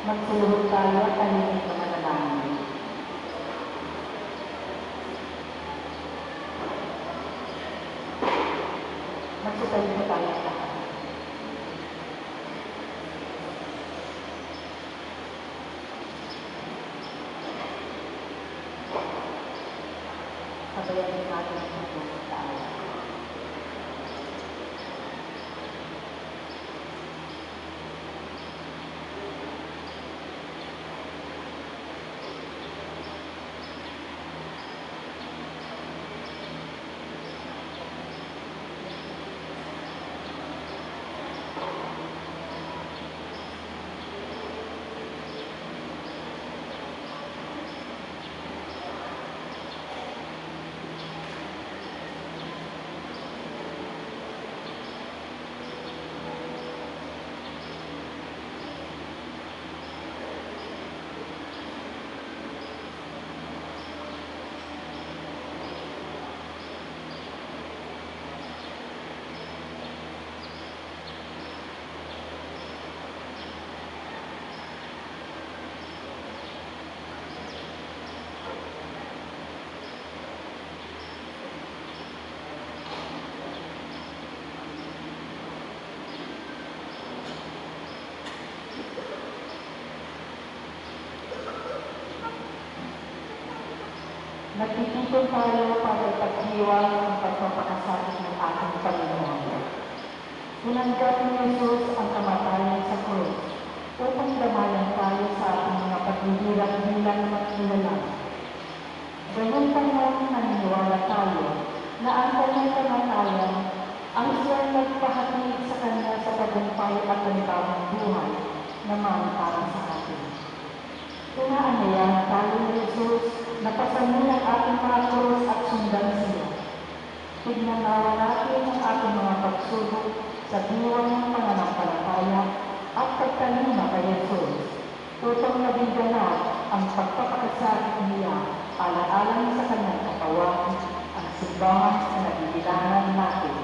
Magsulubog tayo at tahimik na manalangin. Magsutayo po tayo sa lahat. Sabayan natin ang pagtulog tayo. Nagtitipon tayo para ipagdiwang ang pagpapakasakit ng ating Panginoon. Tinanggap ni Jesus ang kamatayan sa krus upang damayan tayo sa ating mga paghihirap bilang magkilala. Gayun pa noon naniniwala tayo na ang kanyang kamatayan ang siyang nagpahatid sa kanya sa tagumpay at panibagong buhay naman para sa atin. Inaanyayahan tayo ni Jesus na pasanin ang ating mga krus at sundan siya. Tignanawa natin ang ating mga pagsubok sa diwang ng pananampalataya at pagtalima kay Jesus upang maging ganap ang pagpapakasakit niya alang-alang sa kanyang katawan ang simbahan na nabibilangan natin.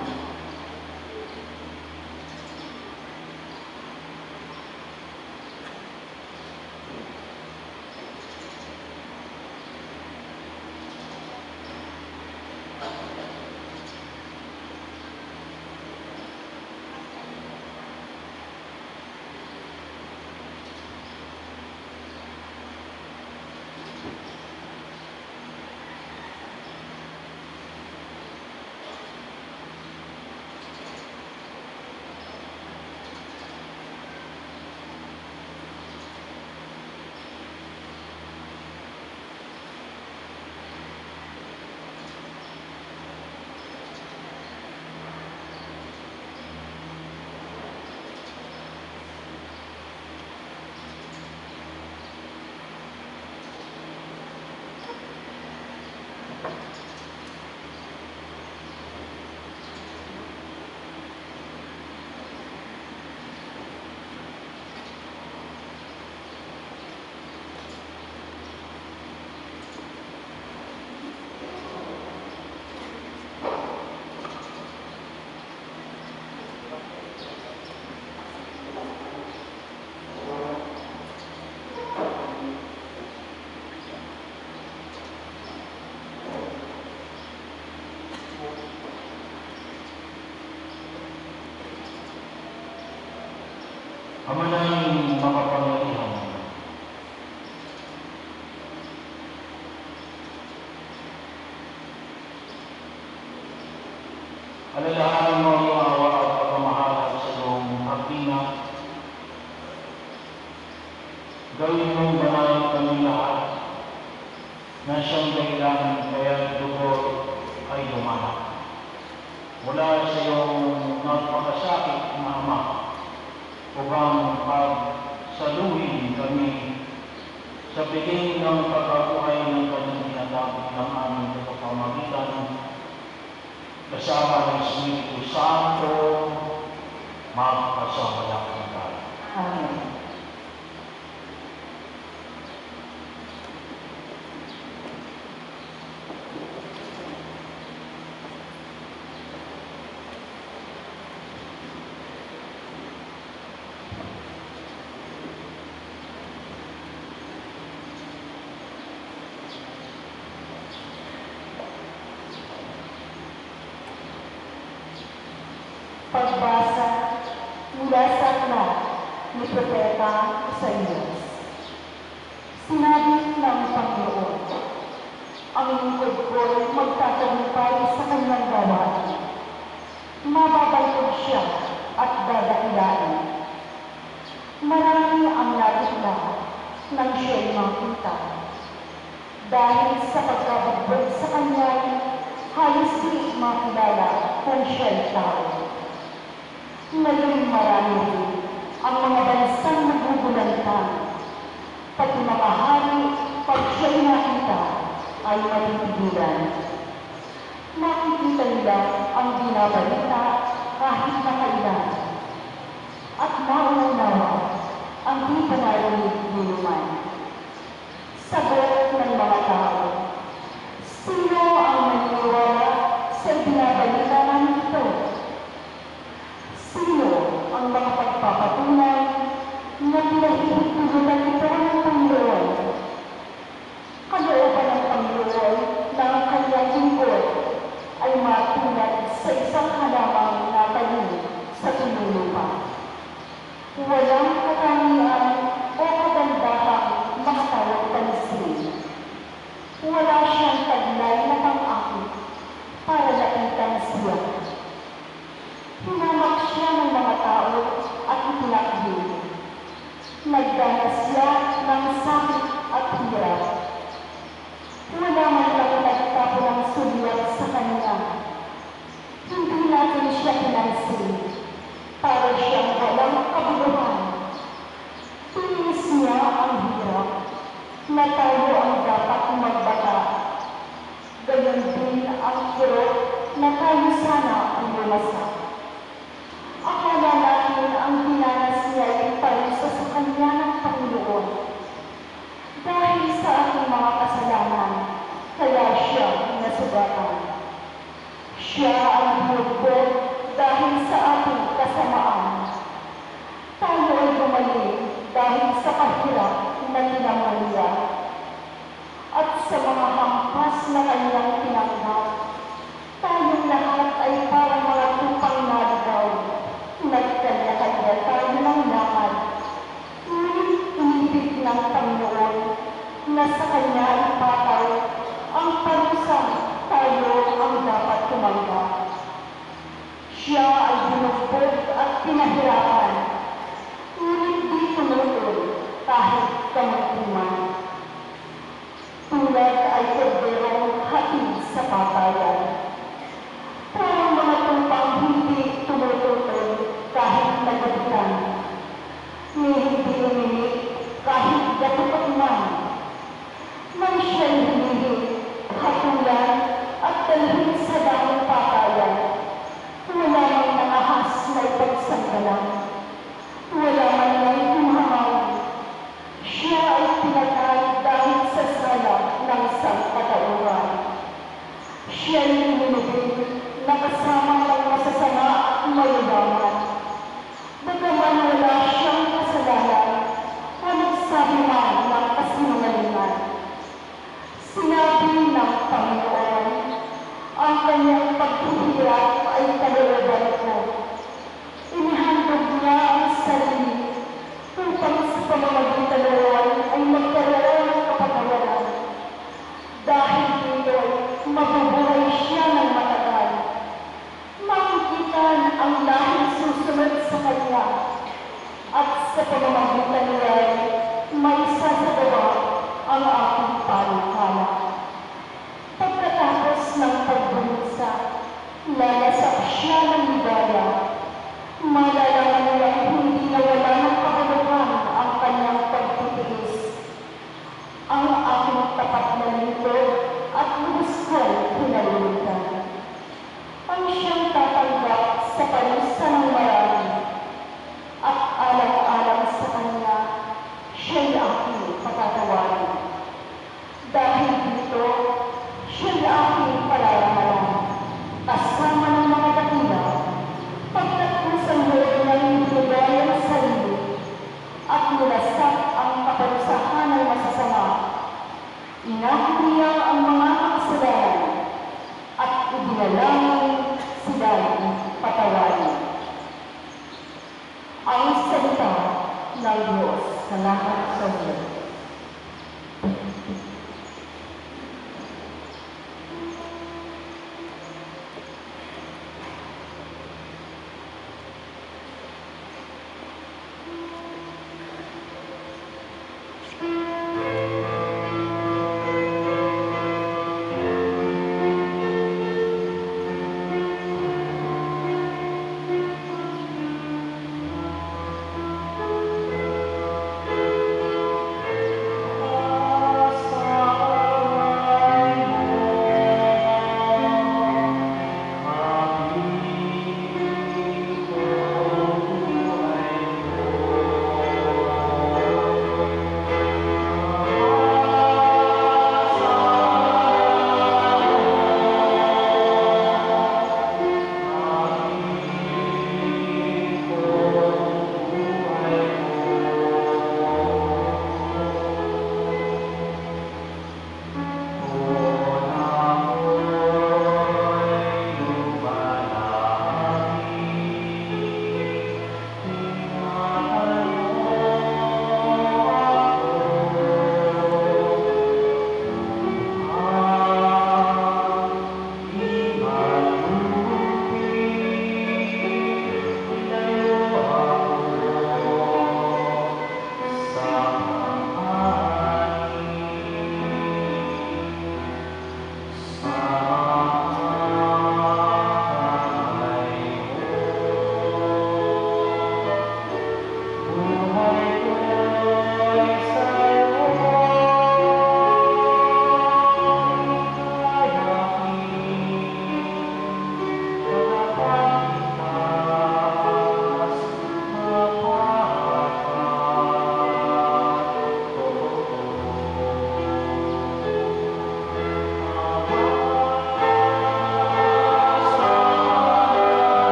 Ama naming makapangyarihan, alalahanin mo ang iyong awa at pagmamahal sa iyong hagdina. Gawin mong banal kami lahat na siyang dahilan kaya dugo ay lumahat. Mula sa iyong napakasakit na Ama, upang pagsaluhin kami sa bigay ng pagkabuhay ng kanyang tinatawag ng aming kapapamagitan kasama ng Espiritu Santo magpasamayakan tayo. Amen. mula sa aklat ni Propeta Isaías. Sinabi ng Panginoon, ang lingkod ko'y magtatagumpay sa kanyang gawain. Mababalog siya at dadakilain. Marami ang natikla nang siya'y makita. Dahil sa pagkabugbog sa kanya'y halos di makilala kung siya'y tao. Ngayon marami rin ang mga bansang nagugulantang. Pati mga hari, pag siya'y nakita, ay matitigilan. Nakikita nila ang binabalita kahit na kailan. At nauunawa ang di panarinig ninuman. Sagot ng mga tao, sino ang naniniwala sa binabalita namin ito? Sino ang makapagpapatunay na pinahihintulutan ito ng Panginoon? Kalooban ng Panginoon na ang kanyang lingkod ay matulad sa isang halamang natanim sa pinulupa. Walang katangian o kagandahang makatawag pansin. Wala siyang taglay na pang-akit para lapitan siya. Hinamak siya ng mga tao at itinakbo. Nagdanas siya ng sakit at hirap. Wala man lang nagtapo ng sulyap sa kanya. Hindi natin siya pinansin. Para siyang walang kabuluhan. Tinis niya ang hirap na tayo ang dapat magbata. Gayon din ang kirot na tayo sana ang lumasak. Akala natin ang dinanas niya ay parusa sa kanya ng Panginoon. Dahil sa ating mga kasalanan, kaya siya nasugatan. Siya ang binugbog dahil sa ating kasamaan. Tayo ay gumaling dahil sa kahirap na tinanggap niya. At sa mga hampas na kanyang tinanggap, tayong lahat ay parang mga tupang naligaw. Nagkanya-kanya tayo ng lakad. Ngunit inibig ng Panginoon na sa kanya ipataw ang parusang tayo ang dapat tumanggap. Siya ay binugbog at pinahirapan, ngunit di tumutol kahit kamagtuman. Tulad ay korderong hatid sa patayan. Parang mga tumpang hindi tumututol kahit nagabitan. Ni hindi uminig kahit gatupat man. Man siya'y hinihig, hatulan at dalhin sa daming patayan. Wala mang nangahas na ipagsanggalang. Wala man lang kumahal. Siya ay pinatay dahil sa sala ng sangkatauhan. Siya ay inilibig na kasama ng masasama at mayudaman. Bagaman wala siyang kasalanan o nagsabi man ng kasinungalingan. Sinabi ng Panginoon, ang kanyang pagpihirap ay kalooban ko. Inihandog niya ang sarili upang sa pamamagitan noon ay magkaroon ng kapatawaran. Dahil dito, mabubuhay siya ng matagal. Makikita ang lahing susunod sa kanya at sa pamamagitan niya may sasagawa ang aking panukala. Pagkatapos ng pagbunsa, lalasak siya ng ligaya. Malalaman niya hindi nawala ng kabuluhan ang kanyang pagtitiis. Ang aking tapat na lingkod at lubos ko'y pinalimutan. Ang siyang tatanggap sa parusa ng marami at alang-alang sa kanya, siya'y aking patatawarin. Dahil dito, siya'y aking palaramalan, kasama ng mga dakila, pagtatapos loob ng binigay ang sarili, at nilasak ang kaparusahan ng masasama. Inahit niya ang mga kasalanan, at ibinalangin sila'y patawarin. Diyos, salamat sa iyo.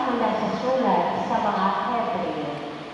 mula sa sulat sa mga Hebreo.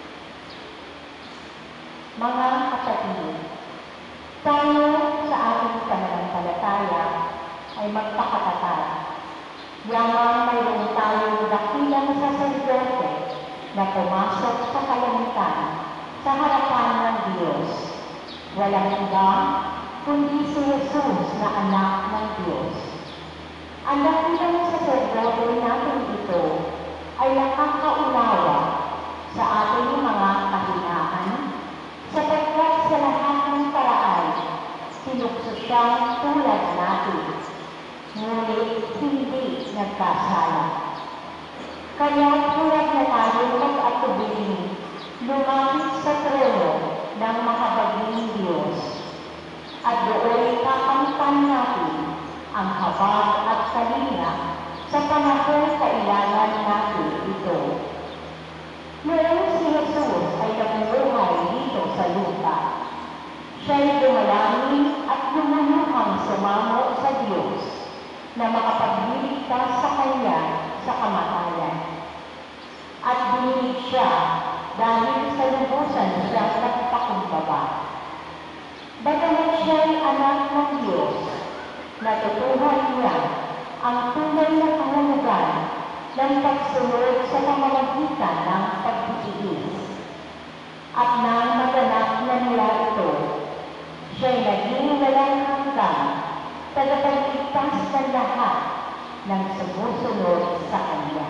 Mga kapatid, tayo sa ating pananampalataya ay magpakatatag. Yamang mayroon tayong dakilang saserdote na pumasok sa kalangitan sa harapan ng Diyos. Walang iba kundi si Jesus na anak ng Diyos. Ang dakilang saserdote natin ito ay nakakaunawa sa ating mga kahinaan, sapagkat sa lahat ng paraan, sinukso siyang tulad natin, ngunit hindi nagkasala. Kaya tulad na tayo mag-atubili, lumapit sa trono ng makabaging Diyos, at doon kakamtan natin ang habag at kalinga sa panahon kailangan natin ito. Noong si Jesus ay nabubuhay dito sa lupa, siya'y dumalangin at lumunuhang sumamo sa Diyos na makapagliligtas sa Kanya sa kamatayan. At binilig siya dahil sa lubusan siyang nagpakumbaba. Bagamat siya'y anak ng Diyos, natutuhan niya ang tunay na kahulugan ng pagsunod sa pamamagitan ng pagtitiis. At nang maganap na niya ito, siya'y naging walang hanggang tagapagligtas ng lahat ng sumusunod sa Kanya.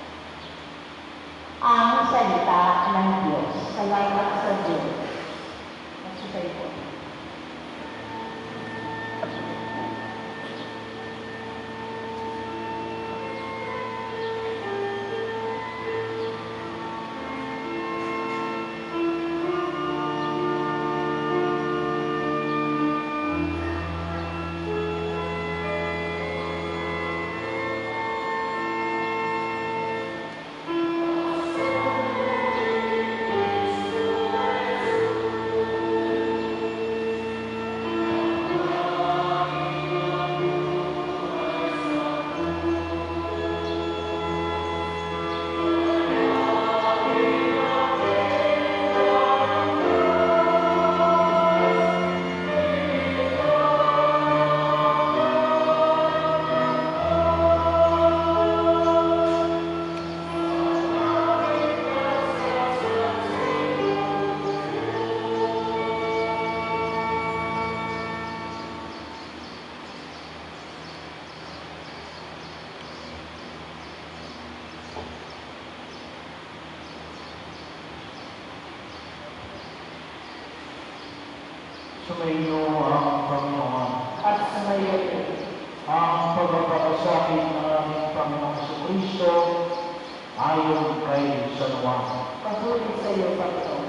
Ang salita ng Diyos. Salamat sa Diyos. Magsisay po. Sumayo ang Panginoon At sumayo ang pagpapakasakit ng aming Panginoong Jesucristo ayon kay San Juan. Patuloy sa iyo, Panginoon.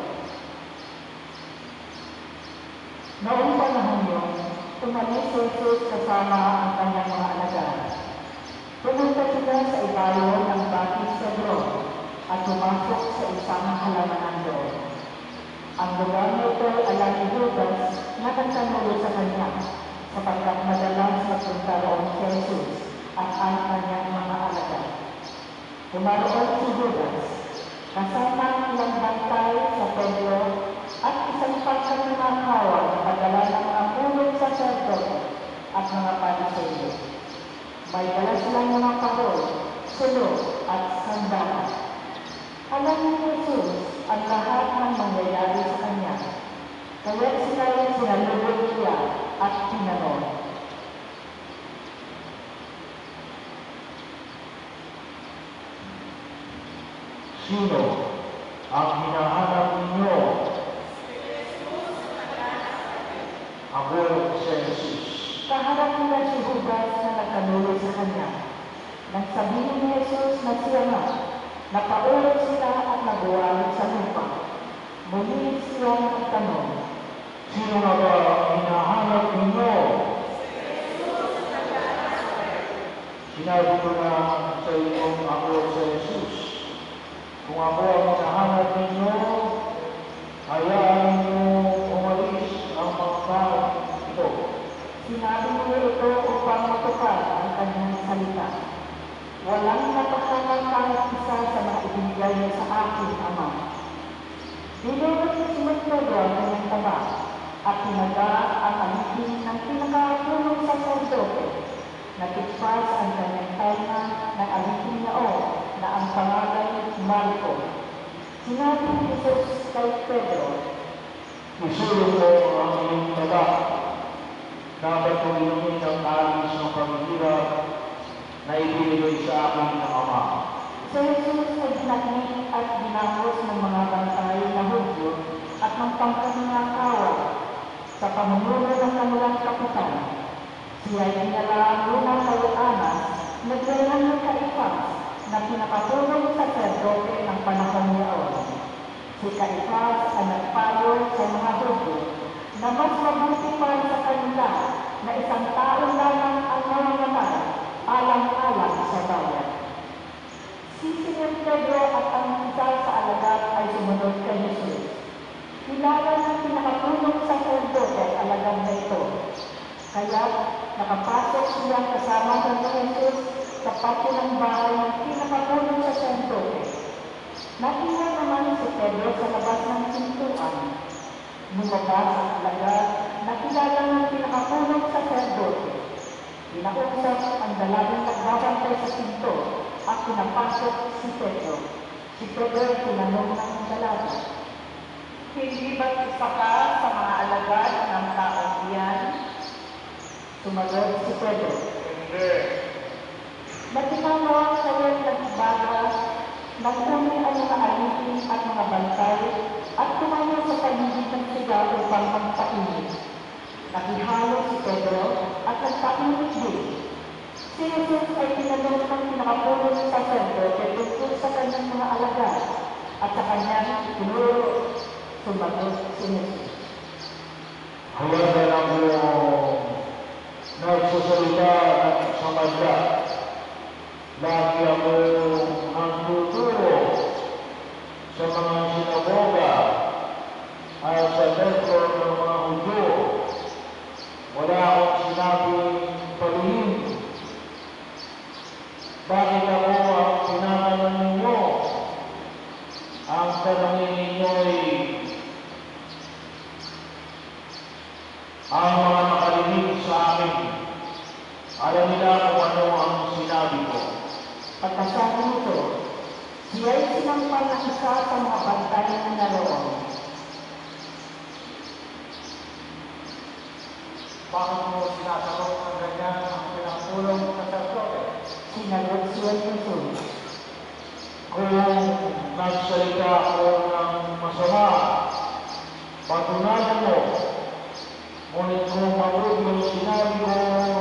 Noong panahon yun, tumalis si Jesus kasama ang kanyang mga alagad. Pumunta sila sa ibayo ng Batis Cedron at pumasok sa isang halamanan doon. Ang lugar nito alam ni Judas na nagkanulo sa kanya, sapagkat madalas magpunta roon si Jesus at ang kanyang mga alagad. Pumaroon si Judas, kasama ang ilang bantay sa templo at isang pagkakunakawan na padala ng mga punong sacerdote at mga Pariseo. May dala silang mga parol, sulok at sandalan. Alam ni Jesus ang lahat ng mangyayari sa kanya, kaya sinalubog siya at tinanong. Sino ang hinahanap ninyo? Ako si Jesus. Kaharap nila si Judas na nagkanulo sa kanya. Nang sabihin ni Jesus na siya na, napaulog sila at nabuwalog sa lupa. Muli siya nagtanong. Sino nga ba ang hinahanap ninyo? Sinabi ko na sa inyong ako si Jesus. Kung ako ang hinahanap ninyo, hayaan ninyo umalis ang mga ito. Sinabi niya ito upang matupad ang kanyang salita. Walang napakanan kahit isa Dinulot ni Simon Pedro ang kanyang taba at tinaga ang alipin ng pinakapunong saserdote. Natikpas ang kanyang taina ng alipin noon na ang pangalan Marco. Sinabi ni Jesus kay Pedro, Isulong mo ang iyong taba. Dapat kong inumin ang alis ng paghihirap na ibinigay sa akin ng Ama. Si Jesus ay dinaknik at dinahos ng mga bantay na Hudyo at ng pangkaninakawa sa pamumuno ng kanilang kapitan. Siya ay dinala muna kay Anas, nagdayan ng Caifás na pinakatulong sa saserdote ng panahon niyaon. Si Caifás ay nagpayo sa mga Hudyo na mas mabuti para sa kanila na isang tao lamang ang mamamatay alang-alang sa bayan. Si Simon Pedro at ang isa sa alagad ay sumunod kay Jesus. Kilala ng pinakatulong sa saserdote at alagad na ito. Kaya nakapasok siya kasama ng Jesus sa patio ng bahay ng pinakatulong sa saserdote. Nakita naman si Pedro sa labas ng pintuan. Lumabas ang alagad na kilala ng pinakatulong sa saserdote. Pinausap ang dalawang nagbabantay sa pinto at pinapasok si Pedro. Si Pedro ay tinanong ng dalaga, hindi ba't isa ka sa mga alagad ng taong iyan? Sumagot si Pedro, Hindi. Natinanong kayo nagbaga, nagkumi ang mga alipin at mga bantay at tumayo sa paligid ng sigaw upang magpainit. Nakihalo si Pedro at nagpainit din. Si Jesus ay tinanong ng pinakapulong sa saserdote tungkol sa kanyang mga alagad at sa kanyang tinuro. Sumagot si Jesus, Hawag na mo nagsasalita at samadya. Lagi ako ang tuturo sa mga sinagoga at sa templo ng mga Hudyo. Wala akong sinabing palihim. Bakit ako ang tinatanong ninyo? Ang tanongin ninyo ay ang mga nakarinig sa akin. Alam nila kung ano ang sinabi ko. pagkasabi nito, siya ay sinampal na isa sa mga bantay na naroon. Bakit mo sinasagot ng ganyan ang pinapulong sa saserdote? Sinagot siya ni Jesus, Kung nagsalita ako ng masama, patunayan mo. Ngunit kung mabuti yung sinabi ko,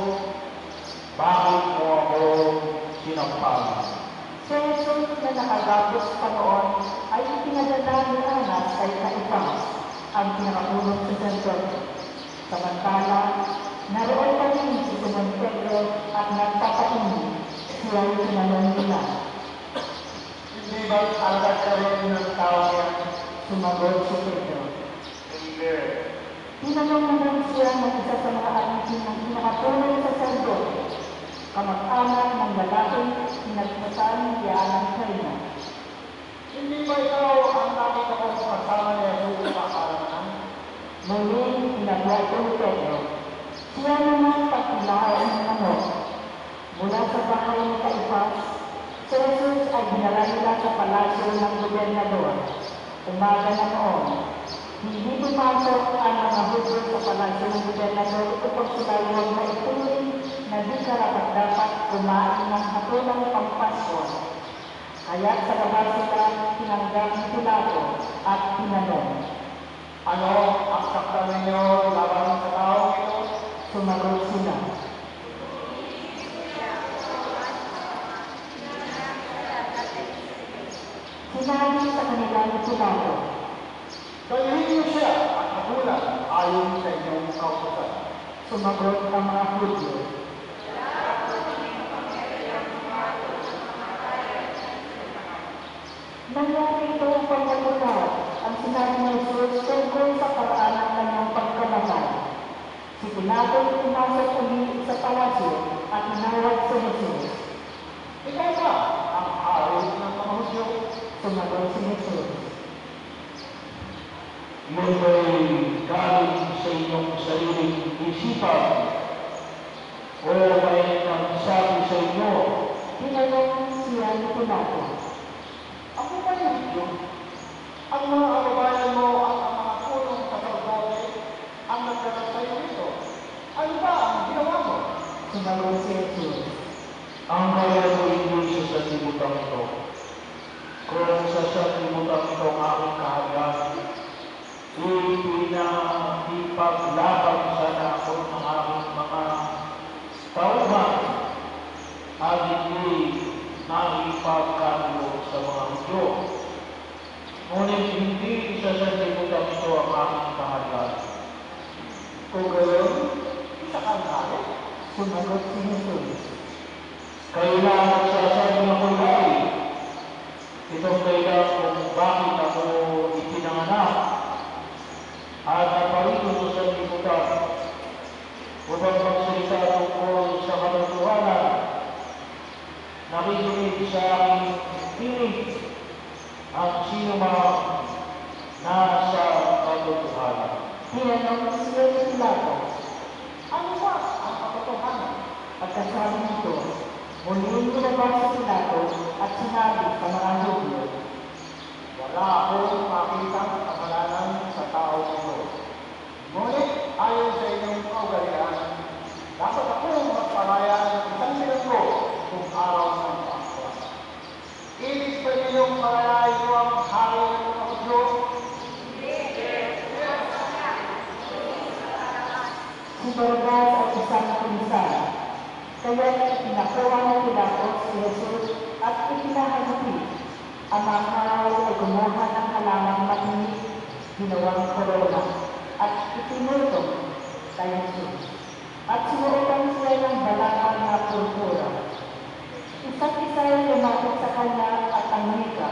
bakit mo ako sinampal? si Jesus na nakagapos pa noon ay ipinadala ni Anas kay Caifás, ang pinakatulong sa saserdote. Samantala, naroon pa rin si Simon Pedro at nagpapainit. Siya ay tinanong nila, Hindi ba alagad ka rin ng tao yan? sumagot si Pedro. Hindi. Tinanong naman siya ng isa sa mga alipin ng pinakatulong sa saserdote, kamag-anak ng lalaking pinagpasan niya ng China. Hindi ba ikaw ang nakita ko sa kasama niya sa pagkakalaman? Muling pinagwato ni Pedro. Siya naman pagkilaan ng manok. Mula sa bahay ni Caifás, si Jesus ay dinala nila sa palasyo ng gobernador. Umaga na noon, hindi pumasok ang mga Hudyo sa palasyo ng gobernador upang sila huwag na ituloy na di karapat-dapat kumain ng hatulang pangpasko. Kaya sa labas sila tinanggap ni Pilato at tinanong, Ano ang sakta ninyo laban sa tao ito? sumagot sila, sinabi sa kanila ni Pilato, Dalhin niyo siya at habulan ayon sa inyong kautusan. sumagot ang mga Hudyo, nangyari ito upang matulad ang sinabi ni Jesus tungkol sa paraan ng kanyang pagkamatay. Si Pilato ay pumasok uli sa palasyo at hinawag si Jesus. Ikaw ba ang hari ng mga Hudyo? Sumagot si Jesus, Iyon ba'y galing sa inyong sariling isipan o may nagsabi sa inyo? Tinanong siya ni Pilato. Ako ba yun? Ang mga kababayan mo at ang mga punong sacerdote ang nagdala sa iyo nito. Ano ba ang ginawa mo? Sumagot si Jesus. Ang kaya ko hindi sa sanlibutan ito. Kung sa sanlibutan ito ang aking kaharian, ipinahipaglaban sana ako ng aking mga tauhan at hindi naipagkanulo sa mga Hudyo. Ngunit hindi sa sanlibutan ito ang aking kaharian. Kung gayon, isa kang galit. Sumagot si Jesus. Kailangan sasabi ako lagi. Itong kailangan kung bakit ako ipinanganak at naparito sa sanlibutan upang magsalita tungkol sa katotohanan. Nakikinig sa aking tinig ang sino mang nasa katotohanan. Tinanong siya ni Pilato. Ano ba ang katotohanan? Pagkasabi nito, muling lumabas si Pilato at sinabi sa mga Hudyo, Wala akong makitang kasalanan sa tao ito. Ngunit ayon sa inyong kaugalian, dapat akong magpalaya ng isang linggo kung araw ng Pasko. Ibig ba ninyong palayain ko ang hari ng mga Hudyo? si Barrabas at isang komisar. Kaya pinakuha ni Pilato si Jesus at ipinahagupit. Ang mga tao ay kumuha ng halamang matinik, ginawang korona, at itinutong kay Jesus. At sinuotan siya ng balakang na purpura. Isa't isa ay lumapit sa kanya at ang manika.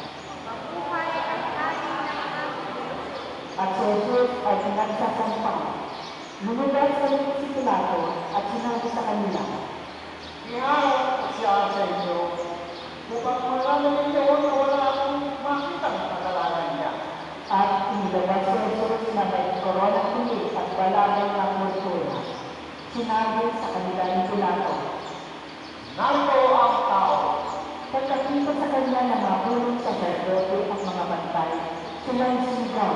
At si Jesus ay pinagsasampang. Lumugas si Pilato at sinabi sa kanila, Iharap ko siya sa inyo, upang malaman ninyo na wala akong makitang kasalanan niya. at inilabas si Jesus na may koronang tuli at balabang na purpura. Sinabi sa kanila ni Pilato, Narito ang tao. pagkakita sa kanya ng mga punong sacerdote at mga bantay, sila'y sumigaw.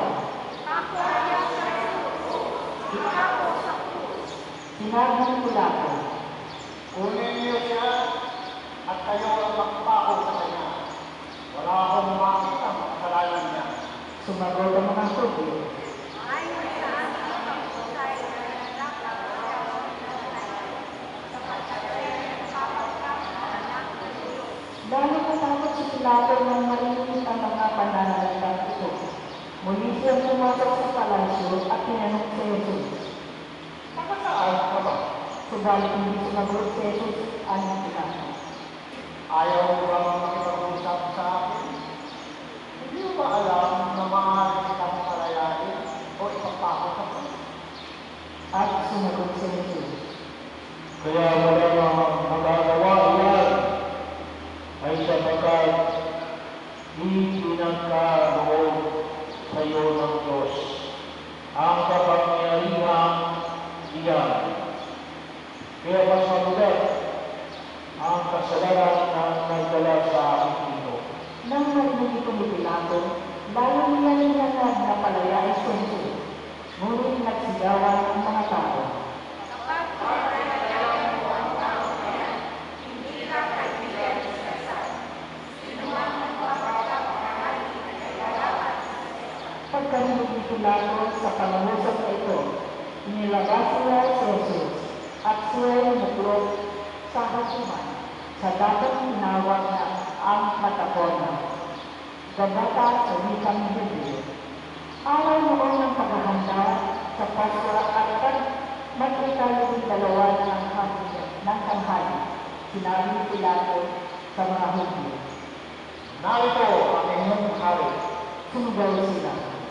Sinabi ni Pilato, Kunin niyo siya at kayo ang magpako sa kanya. Wala akong makitang kasalanan niya. sumagot ang mga Hudyo. Dahil natakot si Pilato nang marinig ang mga pananalitan ito. Muli siyang pumasok sa palasyo at tinanong si Jesus. Nakasaan ka ba? Subalit hindi sumagot si Jesus ang Pilato. Ayaw mo ba makipag-usap sa akin? Hindi mo ba alam na maaari kitang palayain o ipapako sa akin? At sumagot si Jesus. Kaya wala nang magagawa yan ay sapagkat ipinagkaloob sa iyo ng Diyos ang kapangyarihan iyan. Kaya mas mabulat ang kasalanan na nagdala sa aking ito. Nang marinig ito ni Pilato, lalo niya nilanad na palayain si Jesus. Ngunit nagsigawan ang mga tao. Pagkarinig ni Pilato sa pangungusap na ito, inilabas nila si Jesus at siya'y muklog sa hukuman sa dapat tinawag na ang Matapona. Gabata sa wikang Hebrew. Araw noon ng paghahanda sa Pasko at mag-ikalawang dalawa ng tanghali. Sinabi ni Pilato sa mga Hudyo. Narito ang inyong hari. Sumigaw sila.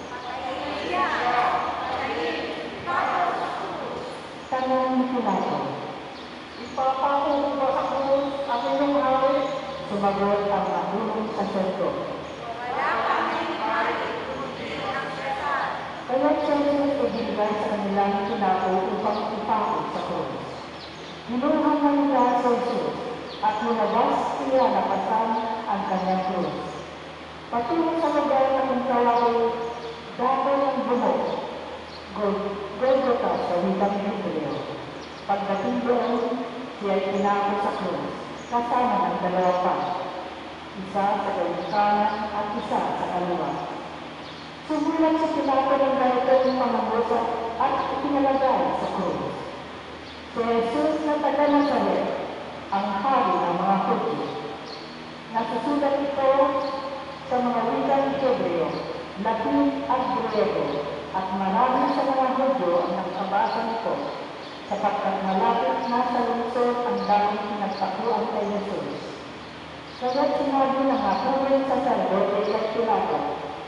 Tanong ni Pilato. Ipapako ko ba sa krus ang inyong hari? Sumagot ang mahulong sacerdote. Pilato upang ipako sa krus. Kinuha niya sa Jesus at lumabas niya na pasan ang kanyang krus. Patungo sa lugar na kung tawagin Dapol ng Bumok, Golgotha sa wikang Hebreo. Pagdating doon, siya ay pinako sa krus, kasama ng dalawa pa, isa sa kanan at isa sa kaliwa. Sumulat si Pilato ng ganitong pangangusa at ipinalagay sa krus. Si Jesus na taga-Nazaret, ang hari ng mga Hudyo. Nasusulat ito sa mga wikang Hebreo, Latin at Griego, at marami sa mga Hudyo ang nagkabasa nito, sapagkat malapit na sa lungsod ang daming pinagtakuan kay Jesus. Kaya't sinabi ng aking sacerdote kay Pilato,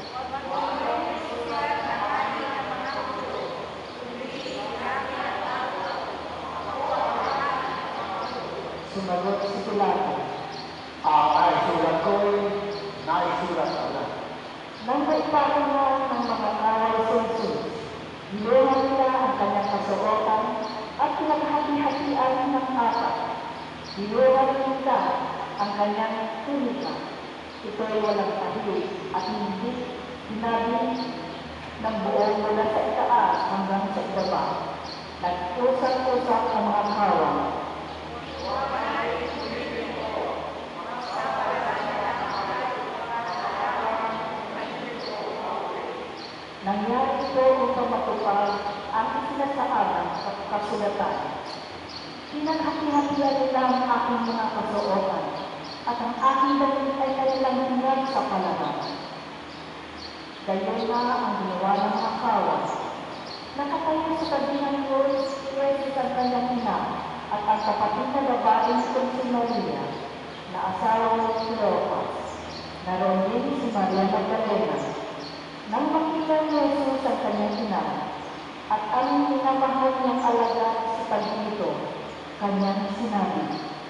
sumagot si Pilato, naisulat ko'y naisulat ko na. nang maipako na ng mga karay sa Jesus, niluhan nila ang kanyang kasuotan at pinaghati-hatian ng apat. Niluhan nila ang kanyang tunika. Ito ay walang tahi at hindi sinabi ng buong mula sa itaas hanggang sa ibaba. Nag-usap-usap ang mga kawal. Nangyari ito upang matupad ang isinasaalang kasulatan. Pinaghati-hatian nila ang aking mga kasuotan at ang aking damit ay kanilang hinag sa palaban. Gayon na ang ginawa ng mga kawal. Nakatayo sa tabi ng krus, Jesus ang kanyang ina at ang kapatid na babae nitong si Maria, na asawa ng Cleopas. Naroon din si Maria Magdalena. Nang makita ni Jesus ang kanyang ina at ang minamahal niyang alagad sa tabi nito, kanyang sinabi,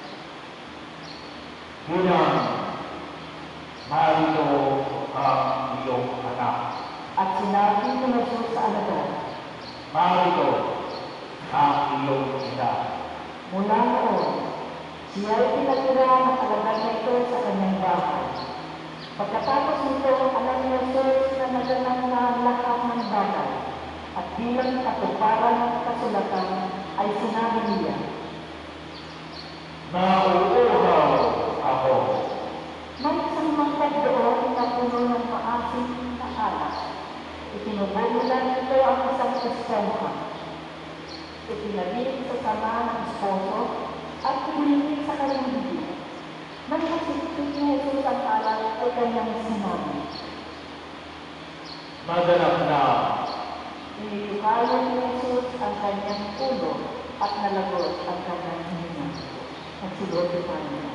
Ina, narito ang iyong anak. at sinabi ni Jesus sa alagad, Narito ang iyong ina. mula noon, siya ay pinatira ng alagad na ito sa kanyang bahay. Pagkatapos nito, alam ni Jesus na naganap na lahat ng bagay, at bilang katuparan ng kasulatan ay sinabi niya, Nauuhaw ako. may isang mangkad doon na puno ng maasim na alak. Itinubululan nito ang isang esponja. Ipinalik sa sama ng esposo at ibinigay sa kanyang bibig. Nang masipit ni Jesus ang alak ay kanyang sinabi, Maganap na. Inilukayan ni Jesus ang kanyang ulo at nalagot ang kanyang hininga. At sigote pa niya.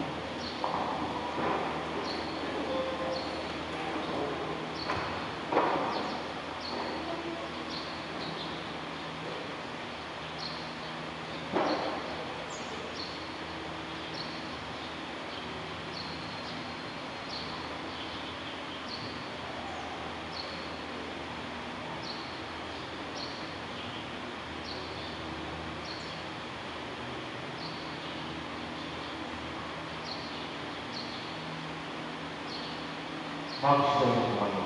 Magsayo kayo.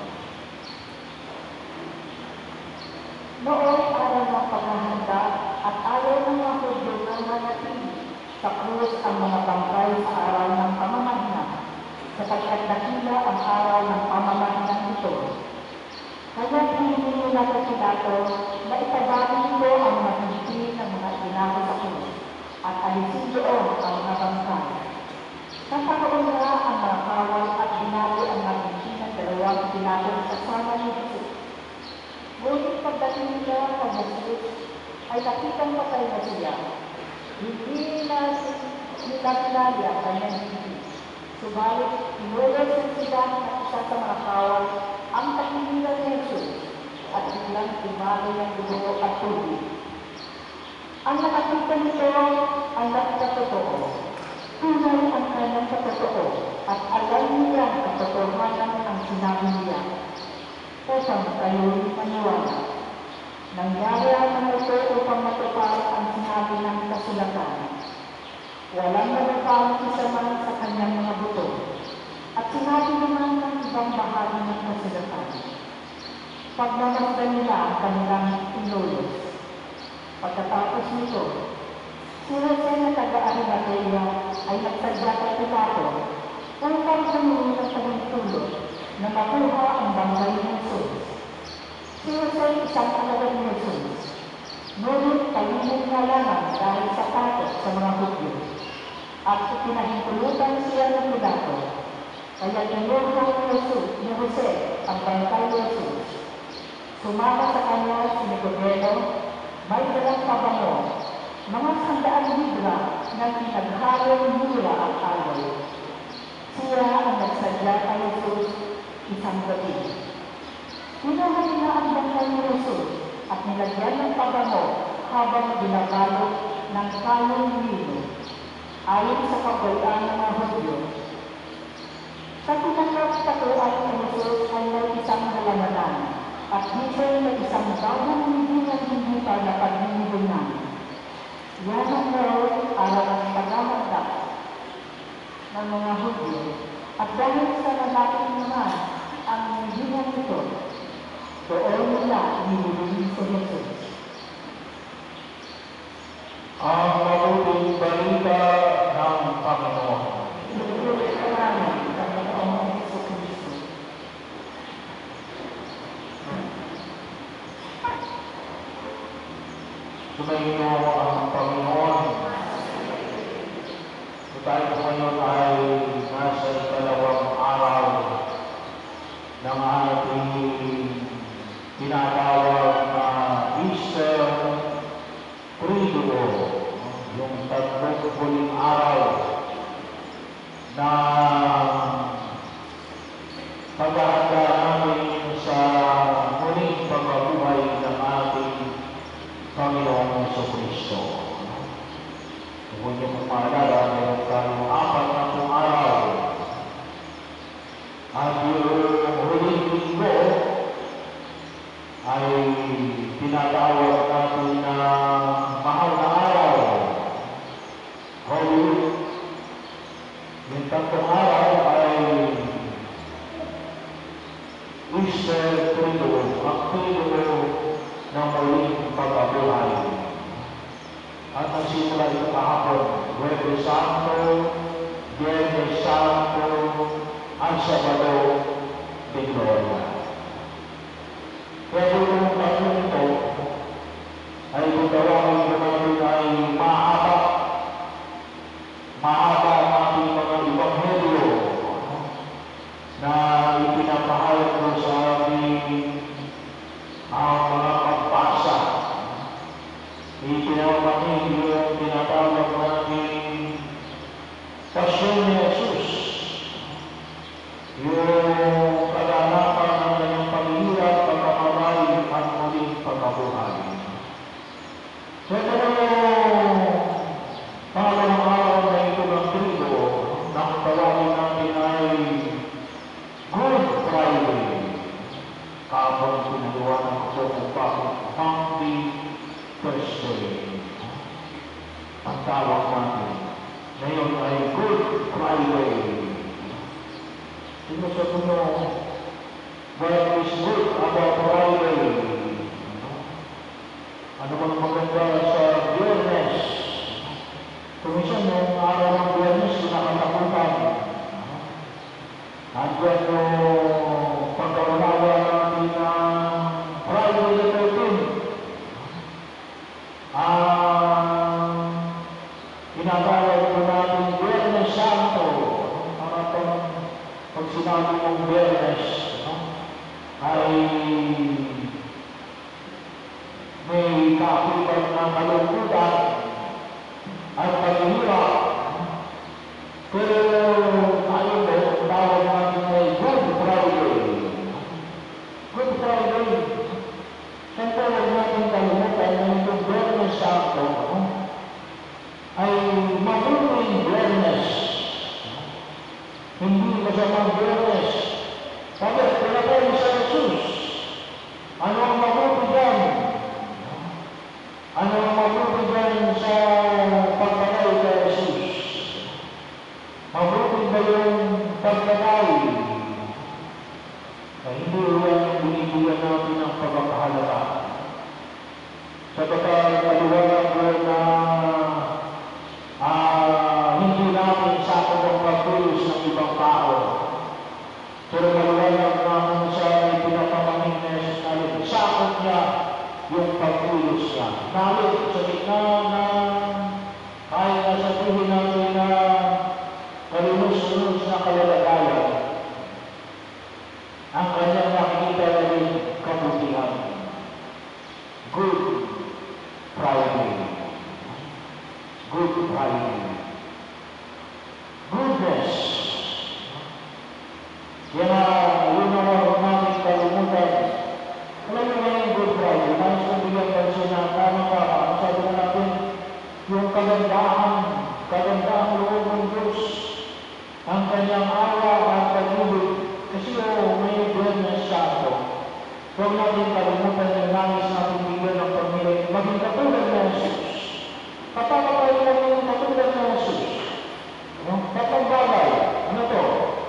Noong araw ng paghahanda at ayaw ng mga Hudyo na manatili sa krus ang mga bangkay sa araw ng pamamahinang, sapagkat dakila ang araw ng pamamahinang ito. Kaya hinihingi nila sa Pilato na itabali nito ang mahihiti ng mga tinako sa krus at alisin doon ang mga bangkay. Naparoon na ang mga kawal at binago ang mahihiti ng dalawang Pilato kasama ni Jesus. Ngunit pagdating nila sa Jesus, ay nakitang patay na siya. Hindi na nila pinali ang kanyang bibig. Subalit, inulat sila ng isa sa mga kawal ang tahimilan ni Jesus at biglang tumali ang dugo at tubig. Ang nakakita nito ay nagkatotoo. Tunay ang kanyang katotoo at alam niya ang katotohanan ang sinabi niya. Upang kayo'y maniwala. Nangyari ang mga ito upang matupad ang sinabi ng kasulatan. Walang nagpapang isa man sa kanyang mga buto. At sinabi naman ng ibang bahagi ng kasulatan. Pagmamasdan nila ang kanilang inulos. Pagkatapos nito, si Jose na taga-Arimatea ay nagsadya kay Pilato upang humingi ng pagtulong na makuha ang bangkay ni Jesus. Si Jose isang alagad ni Jesus, ngunit tahimik na lamang dahil sa takot sa mga Hudyo. At pinahintulutan siya ng Pilato, kaya kinuha ni Jose ang bangkay ni Jesus. Sumama sa kanya si Nicodemo, may dalang pabango, mga 100 libra na pinaghalong mura at aloy. Siya ang nagsadya kay Jesus isang gabi. Kinuha nila ang bangkay ni Jesus at nilagyan ng pabango habang binabalot ng kalong lino. Ayon sa kagawaan ng mga Hudyo, sa pinagkakatuan ni Jesus ay may isang halamanan at dito may isang bagong hindi na hindi pa na pagninibunan. Yan ang naroon para ng pagkamandak ng mga Hudyo at dahil sa lalaki naman ang hinihingan nito, doon nila inilulungin sa Jesus. Ang mabuting balita ng Panginoon. Inulit ka namin, Panginoong Jesucristo. Sumainyo ang Panginoon. So tayo ngayon ay nasa ikalawang araw ng ating tinatawag na Easter Triduo, yung 3 huling araw na paghahanda namin sa muling pagkabuhay ng ating Panginoong Jesucristo. Kung niyo kung maalala, meron tayong 4 na araw. At yung huling linggo ay tinatawag natin na mahal na araw. Holy Week. Yung 3 araw ay Easter Triduo, ang Triduo ng muling pagkabuhay. At nagsimula ito kahapon, Huwebes Santo, Biyernes Santo, at Sabado de Gloria. Pero yung tatlong ito ay gagawin ko natin ay mahaba ang ating mga ebanghelyo na ipinapahayag ko sa ating ang mga pagbasa. Ipinapahayag yung tinatawag natin Pasyon ni Jesus. Yung kaganapan ng kanyang paghihirap, pagkakamatay at muling pagkabuhay. So ito yung pangalawang araw na ito ng Triduo, nang tawagin natin ay Good Friday. Kapag pinagawa ng ako kung bakit Monday, Thursday. Ang tawag natin ngayon ay Good Friday. Sino sa puno, what is good about Friday? Ano bang maganda sa Biyernes? Kumisan yung araw ng Biyernes, kinakatakutan. At yan yung pagkawalawa natin ng Friday the 13th. Tinatawag ko natin Biyernes Santo. Para pag sinabi mong Biyernes, ay may kakibat ng kalungkutan at paghihirap. Pero tayo mo, tawag natin ay Good Friday. Good Friday. Siyempre, huwag natin kalimutan na itong Biyernes Santo ay mabuting Biyernes. Hindi masamang Biyernes. Sabi, pinatay sa Jesus. Ano ang mabuti dyan? Sapagkat maliwanag ko na hindi natin sakop ang pagtulos ng ibang tao. Pero maliwanag namin sa pinapamangin na Jesus na sakop niya yung pagtulos niya. Nalit sa gitna na kahit nasabihin natin na kalunos-lunos na kalalagayan, ang kanyang nakikita na rin kabutihan. Good Friday. Good Friday. Goodness. Kaya yun ang huwag natin kalimutan. Alam mo na yung Good Friday, nais kong bigyan pansin na tama ka, ang sabi na natin, yung kagandahang loob ng Diyos, ang kanyang awa at pag-ibig, kasi may goodness siya ito. Huwag natin kalimutan yung nais natin bigyan ng pamilya, maging katulad na Jesus. Papapatayin lang yung katulad na Jesus. Tatlong bagay, ano to?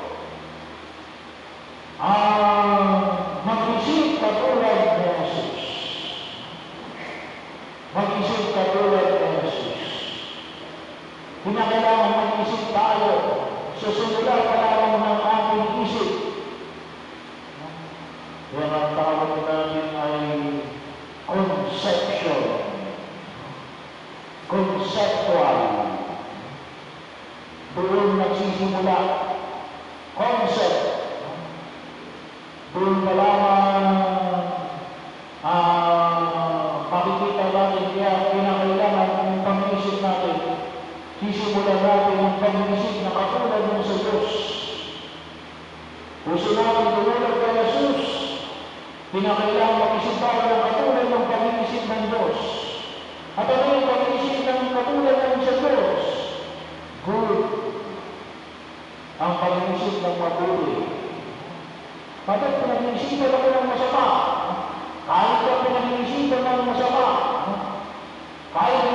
Mag-isip katulad na Jesus. Mag-isip katulad na Jesus. Kinakailangan mag-isip tayo. Susunod pa lang ng ating isip. Yan ang tawag natin ay conceptual. Conceptual. Doon nagsisimula. Concept. Doon pa lamang makikita natin kaya kinakailangan ng pag-isip natin. Sisimulan natin ang pag-isip na katulad ng sa Diyos. Gusto natin tumulad kay Jesus, kinakailangan mag-isip tayo ng katulad ng pag-iisip ng Diyos. At ano yung pag-iisip ng katulad ng sa Diyos? Good. Ang pag-iisip ng mabuti. Bakit pinag-iisipan ako ng masama? Kahit ka pinag-iisipan ng masama, kahit